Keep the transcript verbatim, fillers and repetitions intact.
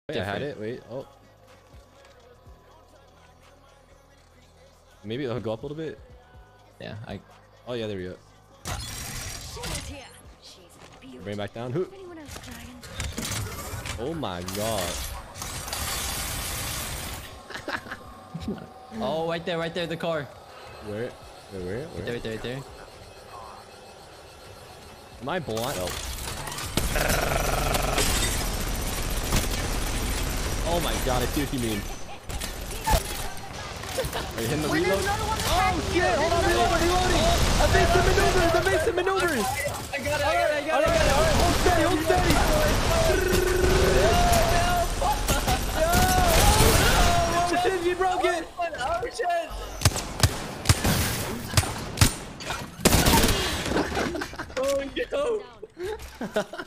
Wait, I had it. Wait. Oh. Maybe it'll go up a little bit. Yeah, I. Oh yeah, there we go. Bring it back down. Oh my god. Oh, right there, right there, the car. Where? Where? Where? Right Where? there, right there, right there. Am I blind? Oh. Oh my god, I see what you mean. Are you hitting the reload? Oh shit! Hold on, reloading, reloading! Evasive maneuvers! Evasive maneuvers! I got it, I got it, I got it, I got it. Alright, hold steady, hold steady! Oh shit, you broke it! Oh shit! Oh no!